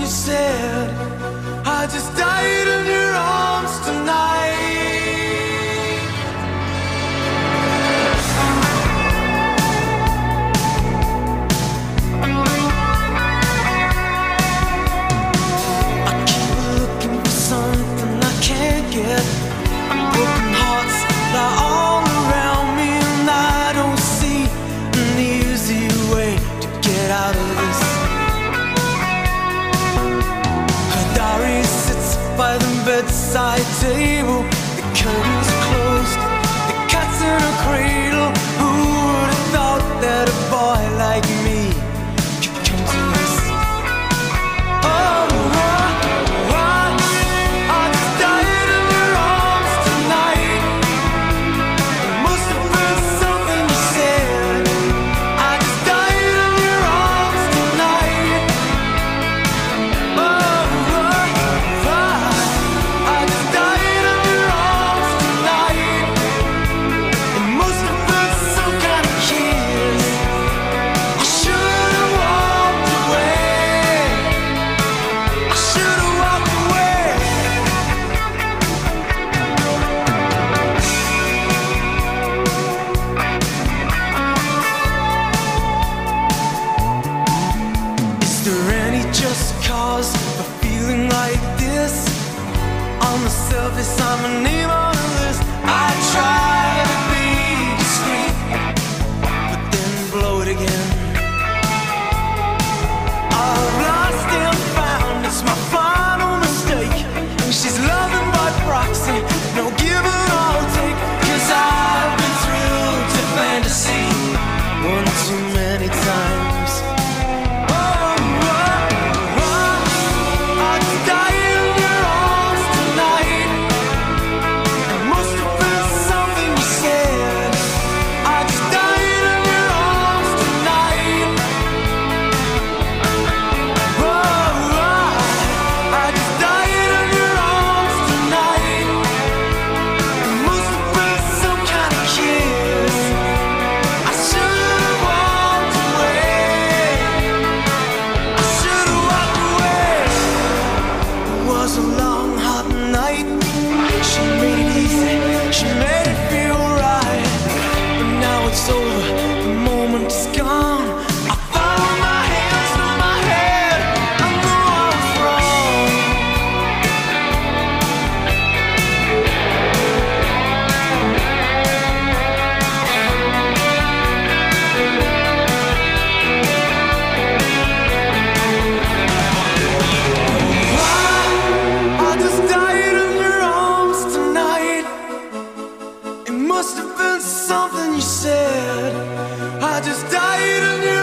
said. I just died in your arms tonight. I keep looking for something I can't get. Broken hearts lie all around me, and I don't see an easy way to get out of this. Her diary sits by the bedside table. The curtains are closed, the cat's in a cradle. Who would have thought that a boy like me could come to this? Oh, I just died in your arms tonight. It must have been something you said. I just died in your arms tonight. Oh, I just died in your arms tonight. It must have been some kind of kiss. I should have walked away. I should have walked away. Is there any just cause for feeling like this? On the surface, I'm a name on the list. I try to be discreet, but then blow it again. I've lost and found, it's my final mistake. And she's loving by proxy, no give and I'll take. 'Cause I've been thrilled to fantasy one too many times. I just died in your arms tonight. It must have been something you said. I just died in your arms tonight. I just died in your arms tonight. It must have been some kind of kiss. I should have walked away. I should have walked away. It was a long, hot night. She made it easy, she made it feel right. But now it's over, the moment is gone. I found my hands on my head, I know I was wrong. I just died in your arms tonight. It must have been something you said. I just died in your